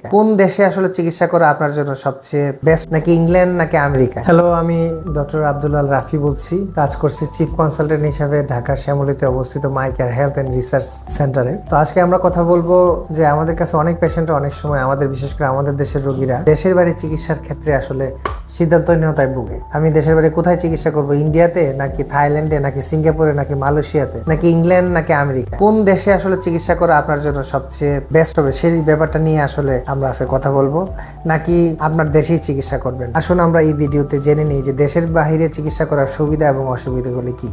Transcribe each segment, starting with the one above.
America? কোন দেশে আসলে চিকিৎসা করা আপনার জন্য সবচেয়ে বেস্ট, নাকি ইংল্যান্ড নাকি আমেরিকা? হ্যালো, আমি ডক্টর আব্দুল্লাহ রাফি বলছি। কাজ করছি চিফ কনসালটেন্ট হিসেবে ঢাকার শ্যামলীতে অবস্থিত my care health and research সেন্টারে। তো আজকে আমরা কথা বলবো যে আমাদের কাছে অনেক পেশেন্ট অনেক সময় আমাদের, বিশেষ করে আমাদের দেশের রোগীরা দেশের বাইরে চিকিৎসার ক্ষেত্রে আসলে সিদ্ধান্তহীনতায় ভুগে। আমি দেশের বাইরে কোথায় চিকিৎসা করব, ইন্ডিয়াতে নাকি থাইল্যান্ডে নাকি সিঙ্গাপুরে নাকি মালয়েশিয়াতে নাকি ইংল্যান্ড নাকি আমেরিকা? কোন দেশে আসলে চিকিৎসা করা আপনার জন্য সবচেয়ে বেস্ট হবে, সেই ব্যাপারটা নিয়ে আসলে আমরা আজকে কথা বলবো। নাকি আপনার দেশেই চিকিৎসা করবেন? আসুন আমরা এই ভিডিওতে জেনে নিই যে দেশের বাইরে চিকিৎসা করার সুবিধা এবং অসুবিধাগুলি কি।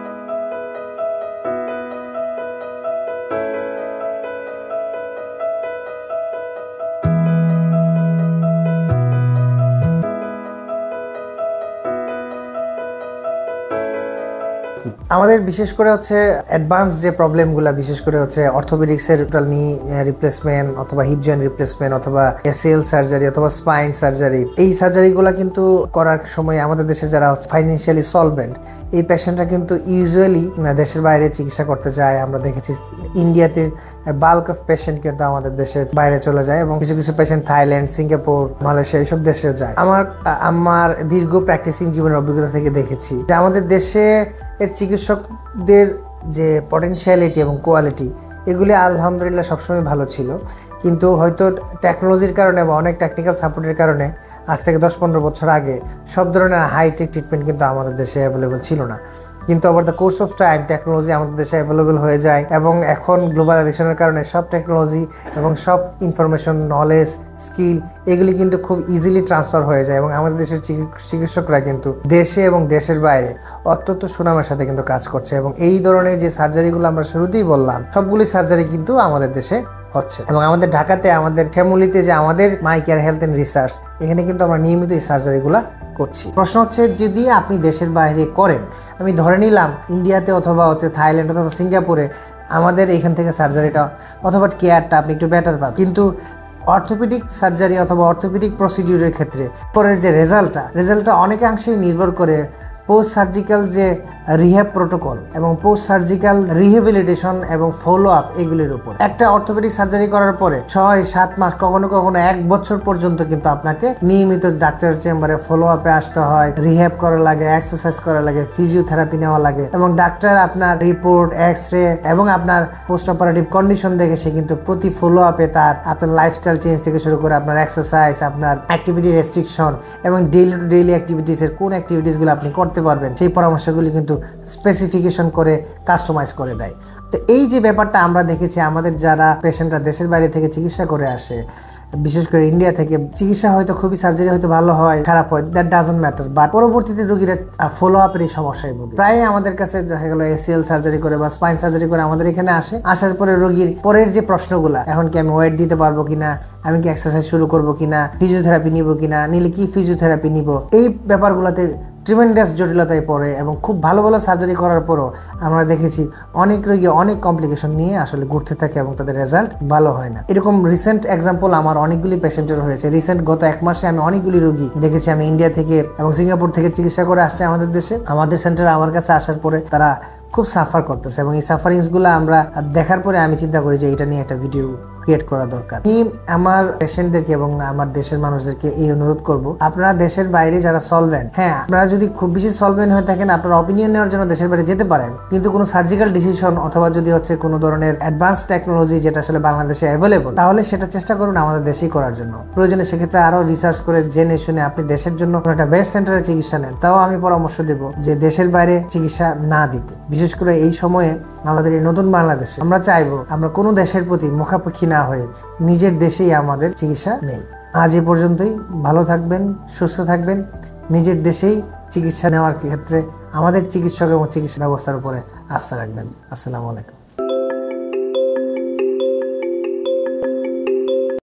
আমাদের বিশেষ করে হচ্ছে অ্যাডভান্স যে প্রবলেমগুলো, বিশেষ করে হচ্ছে অর্থোপেডিক্সের টোটাল নি রিপ্লেসমেন্ট অথবা হিপ জয়েন্ট রিপ্লেসমেন্ট অথবা এসিএল সার্জারি অথবা স্পাইন সার্জারি, এই সার্জারিগুলো কিন্তু করার সময় আমাদের দেশে যারা ফাইন্যান্সিয়ালি সলভেন্ট, এই পেশেন্টরা কিন্তু ইউজুয়ালি দেশের বাইরে চিকিৎসা করতে যায়। আমরা দেখেছি ইন্ডিয়াতে বাল্ক অফ পেশেন্ট কিন্তু আমাদের দেশের বাইরে চলে যায় এবং কিছু কিছু পেশেন্ট থাইল্যান্ড, সিঙ্গাপুর, মালয়েশিয়া এইসব দেশেও যায়। আমার দীর্ঘ প্র্যাকটিসিং জীবনের অভিজ্ঞতা থেকে দেখেছি যে আমাদের দেশে এর চিকিৎসকদের যে পটেনশিয়ালিটি এবং কোয়ালিটি, এগুলি আলহামদুলিল্লাহ সবসময় ভালো ছিল, কিন্তু হয়তো টেকনোলজির কারণে বা অনেক টেকনিক্যাল সাপোর্টের কারণে আজ থেকে 10-15 বছর আগে সব ধরনের হাইটেক ট্রিটমেন্ট কিন্তু আমাদের দেশে অ্যাভেলেবল ছিল না। কিন্তু over the course of time technology আমাদের দেশে অ্যাভেলেবল হয়ে যায় এবং এখন গ্লোবালাইজেশনের কারণে সব টেকনোলজি এবং সব ইনফরমেশন, নলেজ, স্কিল এগুলি কিন্তু খুব ইজিলি ট্রান্সফার হয়ে যায় এবং আমাদের দেশের চিকিৎসকরা কিন্তু দেশে এবং দেশের বাইরে অত্যন্ত সুনামের সাথে কিন্তু কাজ করছে। এবং এই ধরনের যে সার্জারিগুলো আমরা শুরুতেই বললাম, সবগুলি সার্জারি কিন্তু আমাদের দেশে হচ্ছে। এবং আমাদের ঢাকাতে, আমাদের ফ্যামিলিতে যে আমাদের my care health and research, এখানে কিন্তু আমরা নিয়মিত এই সার্জারিগুলো করছি। প্রশ্ন হচ্ছে, যদি আপনি দেশের বাইরে করেন, আমি ধরে নিলাম ইন্ডিয়াতে অথবা হচ্ছে থাইল্যান্ড অথবা সিঙ্গাপুরে আমাদের এখান থেকে সার্জারিটা অথবা কেয়ারটা আপনি একটু বেটার পাবেন, কিন্তু অর্থোপেডিক সার্জারি অথবা অর্থোপেডিক প্রসিডিউরের ক্ষেত্রে পরের যে রেজাল্টটা অনেকাংশেই নির্ভর করে পোস্ট সার্জিক্যাল যে রিহ্যাব প্রোটোকল এবং পোস্ট সার্জিক্যাল রিহেবিলিটেশন এবং ফলো আপ, এগুলির উপর। একটা অর্থোপেডিক সার্জারি করার পরে 6-7 মাস, কখনো কখনো 1 বছর পর্যন্ত কিন্তু আপনাকে নিয়মিত ডাক্তার চেম্বারে ফলো আপে আসতে হয়, রিহ্যাব করা লাগে, এক্সারসাইজ করা লাগে, ফিজিওথেরাপি নেওয়া লাগে এবং ডাক্তার আপনার রিপোর্ট, এক্স-রে এবং আপনার পোস্ট অপারেটিভ কন্ডিশন দেখে সে কিন্তু প্রতি ফলো আপে আপনার লাইফস্টাইল চেঞ্জ থেকে শুরু করে আপনার এক্সারসাইজ, আপনার অ্যাক্টিভিটি রেস্ট্রিকশন এবং ডেইলি টু ডেইলি অ্যাক্টিভিটিসের কোন অ্যাক্টিভিটিসগুলো আপনি করতে পারবেন, সেই পরামর্শগুলি কিন্তু স্পেসিফিকেশন করে কাস্টমাইজ করে দেয়। তো এই যে ব্যাপারটা আমরা দেখেছি, আমাদের যারা পেশেন্টরা দেশের বাইরে থেকে চিকিৎসা করে আসে, বিশেষ করে ইন্ডিয়া থেকে, চিকিৎসা হয়তো খুবই সার্জারি হয়তো ভালো হয়, খারাপ হয়, দ্যাট ডাজন্ট ম্যাটার, বাট পরবর্তীতে রোগীরা ফলো আপের এই সমস্যায় ভোগে। প্রায় আমাদের কাছে দেখা গেল এসিএল সার্জারি করে বা স্পাইন সার্জারি করে আমাদের এখানে আসার পরে রোগীর পরের যে প্রশ্নগুলা, এখন কি আমি ওয়েট দিতে পারবো কিনা, আমি কি এক্সারসাইজ শুরু করবো কিনা, ফিজিওথেরাপি নিব কিনা, নিলে কি ফিজিওথেরাপি নিব, এই ব্যাপারগুলোতে ট্রিমেন্ডাস জটিলতায় পড়ে এবং খুব ভালো ভালো সার্জারি করার পরও আমরা দেখেছি অনেক রোগী অনেক কমপ্লিকেশন নিয়ে আসলে ঘুরতে থাকে এবং তাদের রেজাল্ট ভালো হয় না। এরকম রিসেন্ট এক্সাম্পল আমার অনেকগুলি পেশেন্টের হয়েছে। রিসেন্ট গত 1 মাসে আমি অনেকগুলি রোগী দেখেছি, আমি ইন্ডিয়া থেকে এবং সিঙ্গাপুর থেকে চিকিৎসা করে আসছে আমাদের দেশে। আমাদের সেন্টারে আমার কাছে আসার পরে তারা খুব সাফার করতেছে এবং এই সাফারিংসগুলো আমরা দেখার পরে আমি চিন্তা করি যে এটা নিয়ে একটা ভিডিও ক্রিয়েট করা দরকার। আমি আমার পেশেন্টদেরকে এবং আমার দেশের মানুষদেরকে এই অনুরোধ করব, আপনারা দেশের বাইরে যারা সলভেন্ট, হ্যাঁ আপনারা যদি খুব বেশি সলভেন্ট হয়ে থাকেন, আপনারা অপিনিয়ন নেওয়ার জন্য দেশের বাইরে যেতে পারেন, কিন্তু কোনো সার্জিক্যাল ডিসিশন অথবা যদি হচ্ছে কোনো ধরনের অ্যাডভান্স টেকনোলজি যেটা আসলে বাংলাদেশে অ্যাভেলেবল, তাহলে সেটা চেষ্টা করুন আমাদের দেশেই করার জন্য। প্রয়োজনে সেক্ষেত্রে আরো রিসার্চ করে জেনে শুনে আপনি দেশের জন্য একটা বেস্ট সেন্টারে চিকিৎসা নেন। তাও আমি পরামর্শ দেব যে দেশের বাইরে চিকিৎসা না দিতে। বিশেষ করে এই সময়ে আমাদের এই নতুন বাংলাদেশে আমরা চাইবো আমরা কোনো দেশের প্রতি মুখাপেক্ষী না হয়ে নিজের দেশেই আমাদের চিকিৎসা নেই। আজ এ পর্যন্তই। ভালো থাকবেন, সুস্থ থাকবেন, নিজের দেশেই চিকিৎসা নেওয়ার ক্ষেত্রে আমাদের চিকিৎসক এবং চিকিৎসা ব্যবস্থার উপরে আস্থা রাখবেন। আসসালামু আলাইকুম।